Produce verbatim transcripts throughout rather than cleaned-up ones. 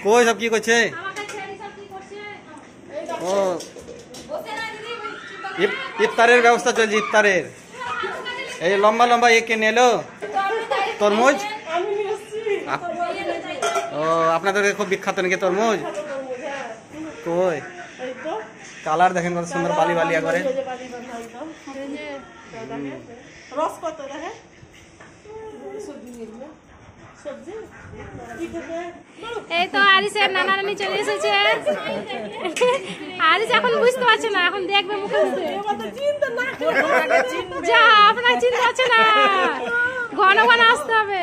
কই সব কি করছে? ও ইফতারের ব্যবস্থা চলছে, ইফতারের। এই লম্বা লম্বা এ কিনে এলো তরমুজ। ও আপনাদের খুব বিখ্যাত নাকি তরমুজ? কই কালার দেখেন কত সুন্দর, বালি বালিয়া করে। এই তো আরিসের নানা নানি চলে এসেছে। আরিস এখন বুঝতে পারছে না, এখন দেখবে মুখে মুখে। যা আপনার চিন্তা হচ্ছে না, ঘন ঘন আসতে হবে।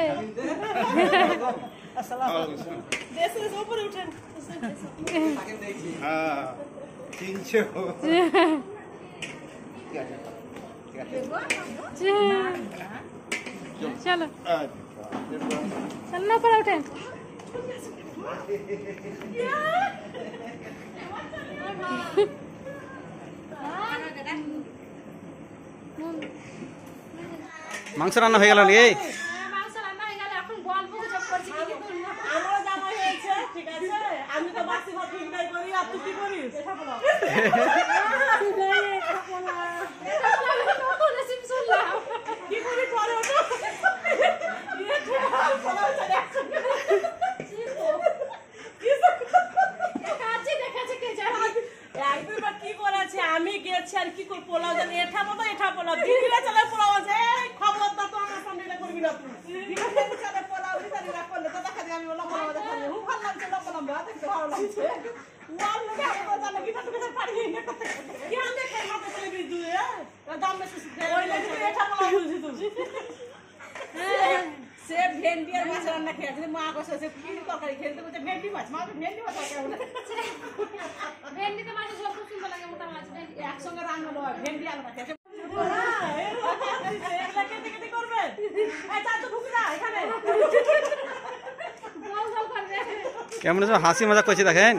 চলো चलना पड़ा उठे। মাংস রান্না হয়ে গেল নাকি? মাংস রান্না হয়ে গেল, এখন গল্প গুজব করছি। কি কি করব? আমরা জামা হয়েছে, ঠিক আছে। আমি তো বাসি ভাত ফিল্টার করি, আর তুই কি করিস? এটা বলো। এটা বলো। এটা বলো নতুন রেসিপি শুনলাম। কি করি করে ওটা? এটা বলা হচ্ছে দেখছো। আমি গেছি আর কি করে পোলাও জানি এটা বলো এটা বলো দিদিরা চলে পোলাও আছে এই খবরদার তো আমার সামনে এটা করবি না তুই দিদিরা চলে পোলাও দিদি না করলে তো দেখা যায় আমি ওলা পোলাও দেখা যায় খুব ভালো লাগছে লোক পোলাও ভাত দেখতে ভালো লাগছে ওয়াল লাগে আমরা জানা কি তো কিছু পারি না করতে কি আমি খাই মাথা চলে বি দুই এ দাম বেশি ওই লাগে এটা পোলাও বুঝি তুই সে ভেন্ডি আর মাছ রান্না খেয়েছে মা কইছে কি তরকারি খেলতে বলতে ভেন্ডি মাছ মা ভেন্ডি মাছ কেমন ভেন্ডি তো মাছ সব খুব সুন্দর লাগে, মোটা মাছ ভেন্ডি একসঙ্গে রান্না হলো ভেন্ডি আলাদা খেয়েছে এগুলা কেটে কেটে করবে এই চাচু ঢুকি না এখানে গোল গোল করবে। কেমন হাসি মজা করছে দেখেন।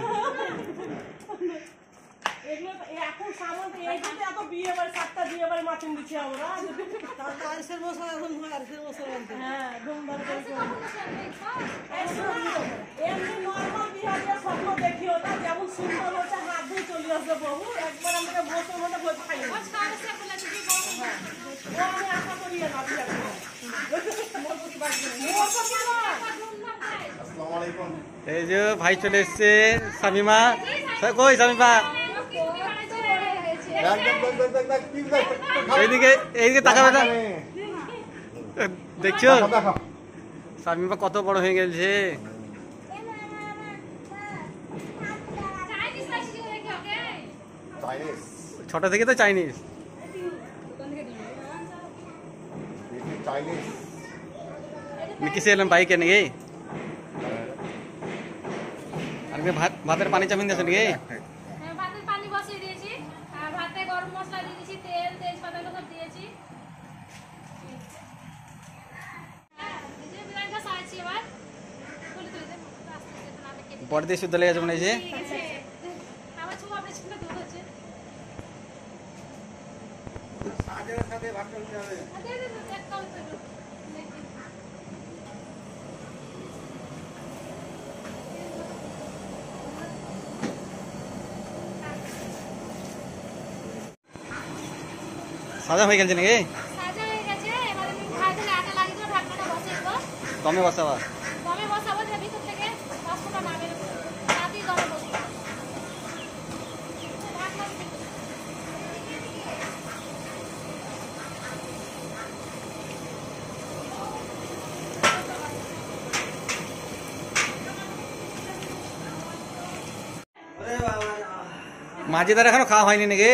এগুলো এখন সামান এই দিতে এত বিয়ে বাড়ি সাতটা বিয়ে বাড়ি মাটন দিচ্ছি আমরা আরিসের বসা এখন হয় আরিসের বসা বলতে হ্যাঁ ধুমধাম করে এমনি নরমাল বিয়ে দিয়ে স্বপ্ন দেখি ওটা যেমন সুন্দর হচ্ছে হাত ধুয়ে চলে আসবে বহু একবার আমাকে বসে মনে বসে খাই না খাওয়াছে এখন আছে কি বল ও আমি আশা করি না বিয়ে মোর প্রতি বাকি নেই মোর প্রতি না। আসসালামু আলাইকুম। এই যে ভাই চলে এসছে শামিমা। কই শামিমা? এইদিকে এইদিকে তাকাবে না, দেখছো শামিমা কত বড় হয়ে গেছে। ছোট থেকে তো চাইনিজ কিসে এলাম বাইকে নাকি? আর ভাত ভাতের পানি চাপিয়ে দিয়েছো নাকি? ভাতের পানি বসিয়ে দিয়েছি আর ভাতে গরম মশলা দিয়ে দিয়েছি, তেল তেজপাতা সব দিয়েছি। বড় দিয়ে শুদ্ধ লেগেছে মনে হয়েছে। সাজা হয়ে গেছে নাকি? সাজা হয়ে গেছে, এবারে আমি ভাজলে আটা লাগিয়ে দেব, ঢাকনাটা বসিয়ে দেব। দমে বসাবা? দমে বসাবো, যে ভিতর থেকে বাষ্পটা না বের হবে, তাতেই দমে বসবো। ঢাকনা দিয়ে দেব। মাঝিদার এখনো খাওয়া হয়নি নাকি?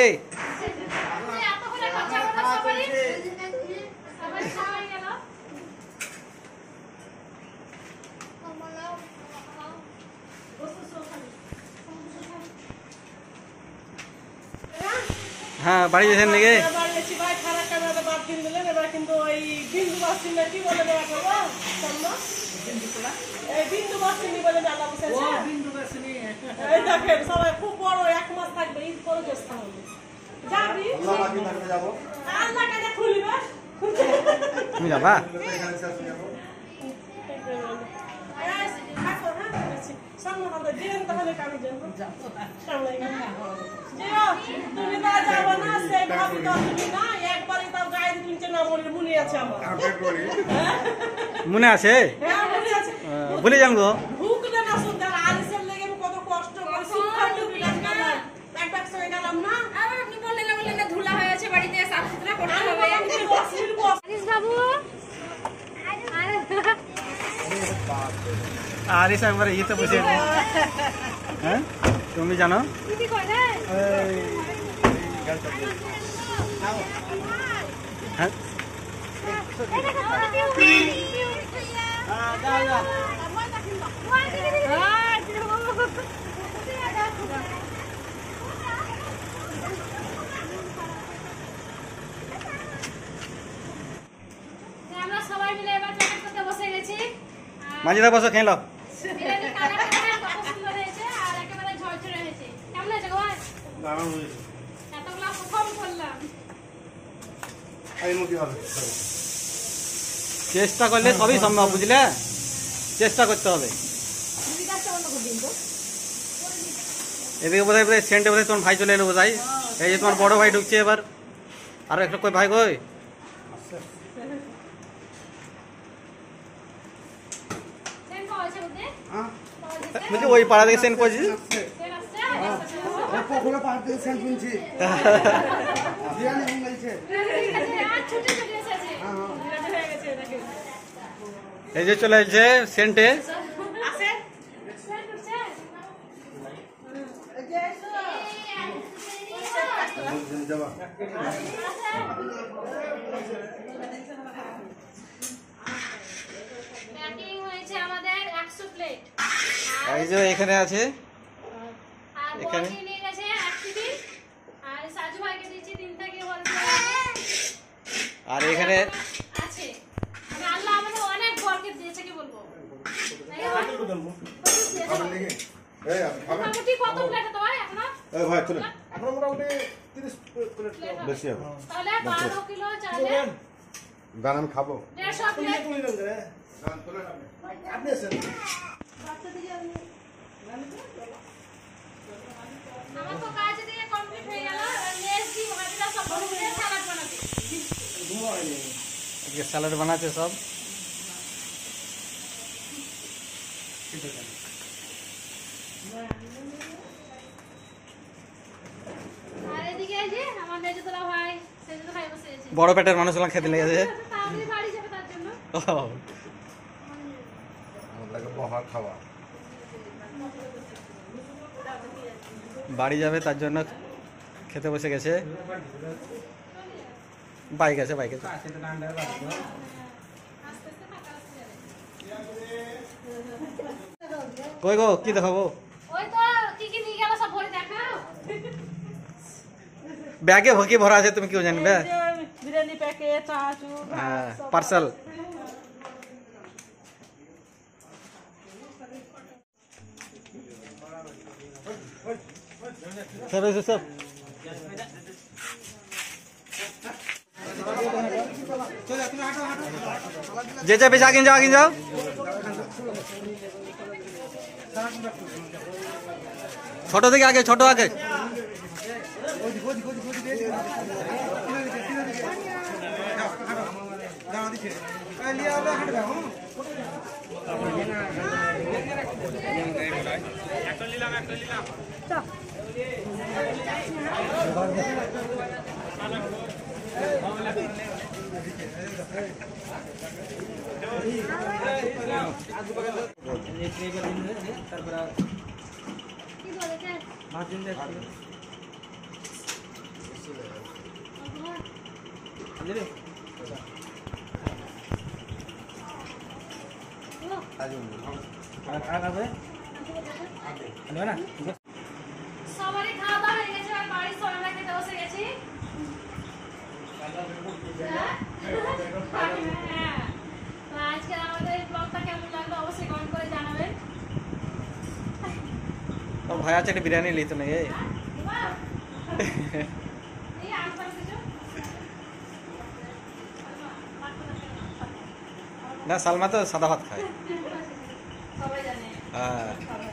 হ্যাঁ বাড়ি যেছেন নাকি? কিন্তু ওই বিন্দু বাসি নাকি বলে দেওয়া করবো এই বিন্দু বাসিনি বলে জানা বসেছে বিন্দু বাসিনি এই দেখেন সবাই খুব বড় এক মাস থাকবে ঈদ করে চেষ্টা হবে যাবি আল্লাহ বাকি থাকবে যাব আল্লাহ কাছে খুলবে তুমি যাবা? সামনে দেন তাহলে কামি যাবো সামলাই জিও তুমি না যাবো না সেই ভাবি তো তুমি না একবারই তাও গায়ে দিনতে না বলে মনে আছে আমার মনে আছে? হ্যাঁ মনে আছে ভুলে যান গো। ভুকলে না সুন্দর আলিসের লেগে আমি কত কষ্ট করে শিক্ষা দিবি না এক এক সঙ্গে গেলাম না আবার আপনি বললেন না বললেন না ধুলা হয়ে আছে বাড়িতে সাফ সুতরা করতে হবে। আরিস বাবু আরে একবার ইতে বসে হ্যাঁ তুমি জানো দিদি কই রে? হ্যাঁ এটা কত দিও হ্যাঁ দাও দাও হ্যাঁ দিদি বাবু আমরা সবাই মিলে এবার চকলেট করতে বসে গেছি। মাঝিদা বসো খেয়ে নাও। বিরিয়ানি কালারটা কত সুন্দর হয়েছে আর একেবারে ঝরঝরে হয়েছে। কেমন হয়েছে গো ভাই? দারুণ হয়েছে। এতগুলা প্রথম করলাম। এই মুখি হবে চেষ্টা করলে সবই সম্ভব, বুঝলে? চেষ্টা করতে হবে। এদিকে বোধহয় বোধহয় সেন্টে বোধহয় তোমার ভাই চলে এলো বোধহয়। এই যে তোমার বড় ভাই ঢুকছে এবার। আর একটা কই ভাই কই? সেন পাওয়া যাবে বুঝে? হ্যাঁ পাওয়া যাবে? বলছি ওই পাড়া থেকে সেন্ট পড়ছি। সেন আসছে? পকোড়া পার থেকে সেন্ট কিনছি বিরিয়ানি হয়ে গেছে ঠিক আছে আর ছুটি ছুটি এসেছে। হয়ে গেছে দেখে এই যে চলে এসেছে সেন্টে। আসে সেন উঠছে? এই যে এসো যাবা প্যাকিং হয়েছে আমাদের একশো প্লেট। এই যে এখানে আছে। আর এখানে? বড়ি নিয়ে গেছে এক কেজি আর সাজু ভাইকে দিয়েছি তিন থেকে বড়ি আর এখানে আছে। মানে আল্লাহ আমাদের অনেক বরকে দিয়েছে কি বলবো। খাবেন নাকি এই আপনি খাবেন মোটামুটি কত প্লেট হতো ভাই এখনো? এই ভাই চলে এখন মোটামুটি তিরিশ প্লেট বেশি হবে তাহলে বারো কিলো চালে গান আমি খাবো দেড়শো প্লেট। আপনি এসেন আমার তো কাজ দিয়ে কমপ্লিট হয়ে গেল। লেস দি ভাজিটা সব বড় করে সালাদ বানাবে। আজকে স্যালাড বানাচ্ছে সব। আর এদিকে এই যে আমার মেজুতলা ভাই সেজুতো ভাই বসে আছে। বড় পেটের মানুষগুলো খেতে লেগেছে। তাড়াতাড়ি বাড়ি যাবে তার জন্য। আমাদের বহা খাওয়া বাড়ি যাবে তার জন্য খেতে বসে গেছে। বাইক আছে বাইক আছে। আস্তে আস্তে ফাঁকা আসতে যাবে। কই গো কি দেখাবো? ওই তো কি কি নিয়ে গেল সব ভরে দেখাও। ব্যাগে ভকি ভরা আছে, তুমি কেউ জানবে? এই যে বিরিয়ানি প্যাকেট চাচু হ্যাঁ পার্সেল। সব এসে সব যে যাবে আগে যাও আগে যাও। ছোট থেকে আগে ছোট আগে। কি বলেছে? সবারই খাওয়া দাওয়া হয়ে গেছে আর বাড়ির সবাই খেতে বসে গেছি। হ্যাঁ? হ্যাঁ। তো আজকে আমাদের ব্লগটা কেমন লাগলো অবশ্যই কমেন্ট করে জানাবেন। ভাই আছে একটা বিরিয়ানি লিতো নাকি? এই আসবার কিছু না সালমা তো সাদা ভাত খায়। সবাই জানে। হ্যাঁ